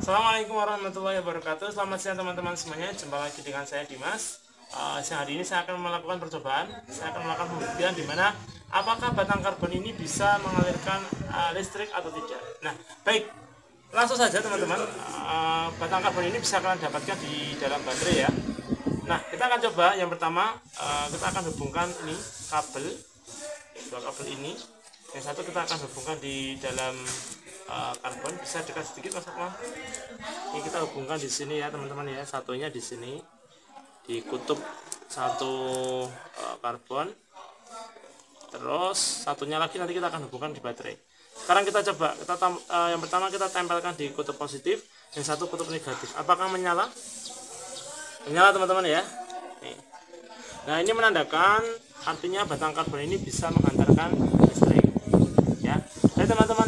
Assalamualaikum warahmatullahi wabarakatuh. Selamat siang teman-teman semuanya. Jumpa lagi dengan saya Dimas. Siang hari ini saya akan melakukan percobaan. Saya akan melakukan pembuktian di mana apakah batang karbon ini bisa mengalirkan listrik atau tidak. Nah, baik, langsung saja teman-teman. Batang karbon ini bisa kalian dapatkan di dalam baterai ya. Nah, kita akan coba. Yang pertama, kita akan hubungkan ini kabel, dua kabel ini. Yang satu kita akan hubungkan di dalam karbon, bisa dekat sedikit Mas Akmal. Ini kita hubungkan di sini ya teman-teman ya, satunya di sini di kutub satu karbon, terus satunya lagi nanti kita akan hubungkan di baterai. Sekarang kita coba, yang pertama kita tempelkan di kutub positif, yang satu kutub negatif. Apakah menyala? Menyala teman-teman ya. Nih. Nah, ini menandakan artinya batang karbon ini bisa menghantarkan listrik ya. Jadi teman-teman